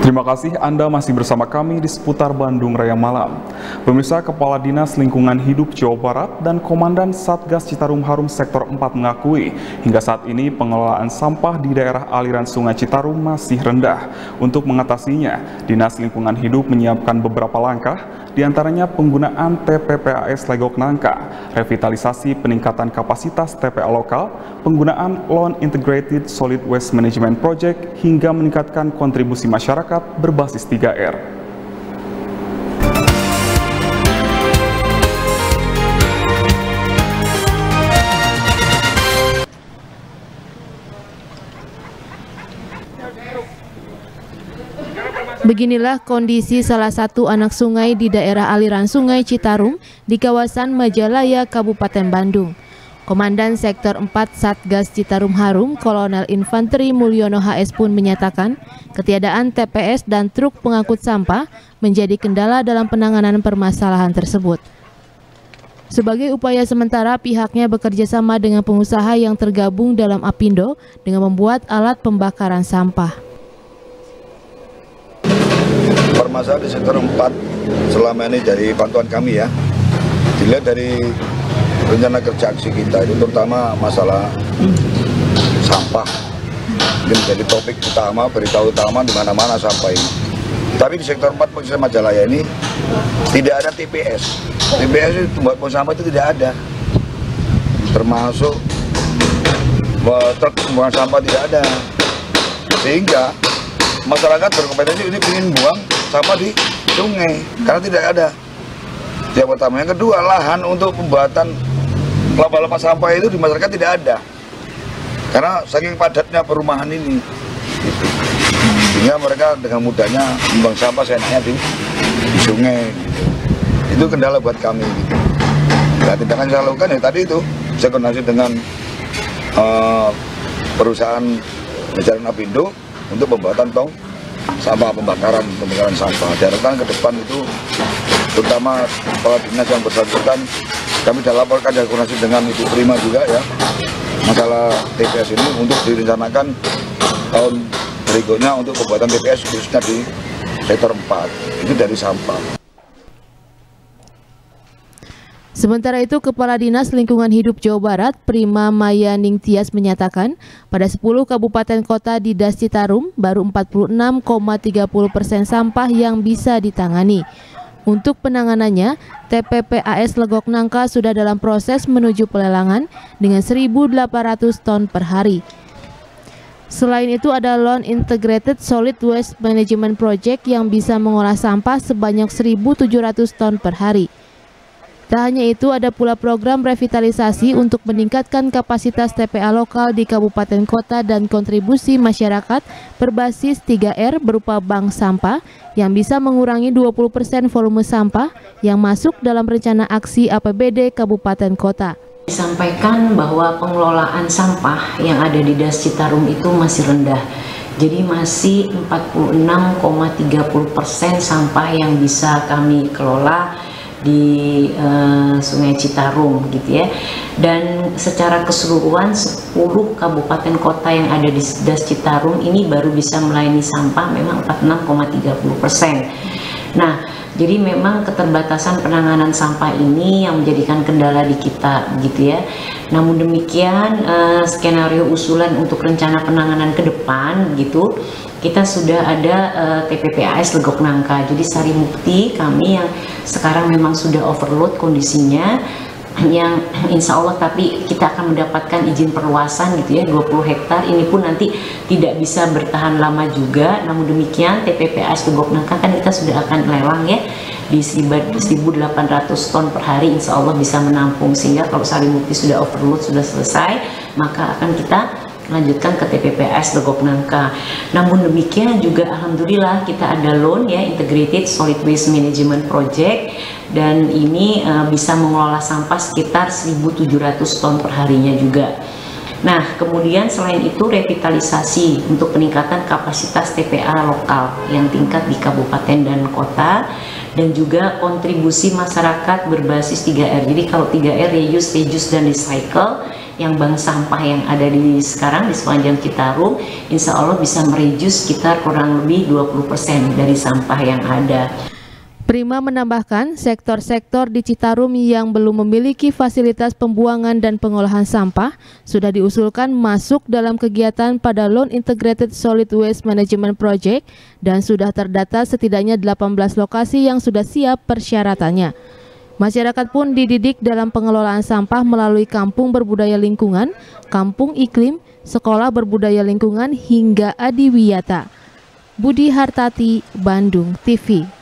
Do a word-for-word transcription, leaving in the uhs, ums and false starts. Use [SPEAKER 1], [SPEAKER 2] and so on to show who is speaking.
[SPEAKER 1] Terima kasih Anda masih bersama kami di seputar Bandung Raya Malam. Pemirsa, Kepala Dinas Lingkungan Hidup Jawa Barat dan Komandan Satgas Citarum Harum Sektor empat mengakui hingga saat ini pengelolaan sampah di daerah aliran Sungai Citarum masih rendah. Untuk mengatasinya, Dinas Lingkungan Hidup menyiapkan beberapa langkah, diantaranya penggunaan T P P A S Legok Nangka, revitalisasi peningkatan kapasitas T P A lokal, penggunaan Loan Integrated Solid Waste Management Project, hingga meningkatkan kontribusi masyarakat berbasis tiga R.
[SPEAKER 2] Beginilah kondisi salah satu anak sungai di daerah aliran Sungai Citarum di kawasan Majalaya, Kabupaten Bandung. Komandan Sektor empat Satgas Citarum Harum, Kolonel Infanteri Mulyono H S pun menyatakan ketiadaan T P S dan truk pengangkut sampah menjadi kendala dalam penanganan permasalahan tersebut. Sebagai upaya sementara, pihaknya bekerja sama dengan pengusaha yang tergabung dalam Apindo dengan membuat alat pembakaran sampah.
[SPEAKER 3] Permasalahan di sektor empat selama ini dari pantauan kami ya, dilihat dari rencana kerja aksi kita itu terutama masalah sampah ini menjadi topik utama, berita utama di mana-mana sampah ini. Tapi di sektor empat Polres Majalaya ini tidak ada T P S. T P S itu buat buang sampah itu tidak ada, termasuk truk pembuangan sampah tidak ada, sehingga masyarakat berkompetensi ini ingin buang sampah di sungai karena tidak ada. Yang pertama, yang kedua, lahan untuk pembuatan lapa-lapa sampah itu di masyarakat tidak ada karena saking padatnya perumahan ini, gitu. Sehingga mereka dengan mudahnya membuang sampah seenaknya di, di sungai, gitu. Itu kendala buat kami, gitu. Nah, tindakan yang saya lakukan ya tadi itu saya koordinasi dengan uh, perusahaan jajaran Apindo untuk pembuatan tong sampah, pembakaran pembakaran sampah. Diharapkan ke depan itu terutama kepala dinas yang bersangkutan, kami sudah laporkan dan koordinasi dengan Ibu Prima juga ya, masalah T P S ini untuk direncanakan tahun berikutnya untuk pembuatan T P S khususnya di sektor empat, itu dari sampah.
[SPEAKER 2] Sementara itu, Kepala Dinas Lingkungan Hidup Jawa Barat, Prima Maya Ningtyas menyatakan, pada sepuluh kabupaten kota di Das Citarum, baru empat puluh enam koma tiga puluh persen sampah yang bisa ditangani. Untuk penanganannya, T P P A S Legok Nangka sudah dalam proses menuju pelelangan dengan seribu delapan ratus ton per hari. Selain itu, ada Loan Integrated Solid Waste Management Project yang bisa mengolah sampah sebanyak seribu tujuh ratus ton per hari. Tak hanya itu, ada pula program revitalisasi untuk meningkatkan kapasitas T P A lokal di kabupaten kota dan kontribusi masyarakat berbasis tiga R berupa bank sampah yang bisa mengurangi dua puluh persen volume sampah yang masuk dalam rencana aksi A P B D kabupaten kota.
[SPEAKER 4] Disampaikan bahwa pengelolaan sampah yang ada di Das Citarum itu masih rendah. Jadi masih empat puluh enam koma tiga puluh persen sampah yang bisa kami kelola di uh, Sungai Citarum gitu ya. Dan secara keseluruhan sepuluh kabupaten kota yang ada di Das Citarum ini baru bisa melayani sampah memang empat puluh enam koma tiga puluh persen. Nah, jadi memang keterbatasan penanganan sampah ini yang menjadikan kendala di kita gitu ya. Namun demikian uh, skenario usulan untuk rencana penanganan ke depan gitu, kita sudah ada uh, T P P A S Legok Nangka. Jadi Sari Mukti kami yang sekarang memang sudah overload kondisinya, yang insya Allah tapi kita akan mendapatkan izin perluasan gitu ya, dua puluh hektar. Ini pun nanti tidak bisa bertahan lama juga. Namun demikian T P P A S Legok Nangka kan kita sudah akan lelang ya di seribu delapan ratus ton per hari, insya Allah bisa menampung. Sehingga kalau Sari Mukti sudah overload, sudah selesai, maka akan kita lanjutkan ke T P P A S Legok Nangka. Namun demikian juga alhamdulillah kita ada loan ya, Integrated Solid Waste Management Project, dan ini uh, bisa mengelola sampah sekitar seribu tujuh ratus ton per harinya juga. Nah, kemudian selain itu revitalisasi untuk peningkatan kapasitas T P A lokal yang tingkat di kabupaten dan kota, dan juga kontribusi masyarakat berbasis tiga R. Jadi kalau tiga R, reuse, reduce, dan recycle, yang bank sampah yang ada di sekarang di sepanjang Citarum, insya Allah bisa mereduce sekitar kurang lebih dua puluh persen dari sampah yang ada.
[SPEAKER 2] Prima menambahkan, sektor-sektor di Citarum yang belum memiliki fasilitas pembuangan dan pengolahan sampah sudah diusulkan masuk dalam kegiatan pada Loan Integrated Solid Waste Management Project dan sudah terdata setidaknya delapan belas lokasi yang sudah siap persyaratannya. Masyarakat pun dididik dalam pengelolaan sampah melalui kampung berbudaya lingkungan, kampung iklim, sekolah berbudaya lingkungan hingga adiwiyata. Budi Hartati, Bandung T V.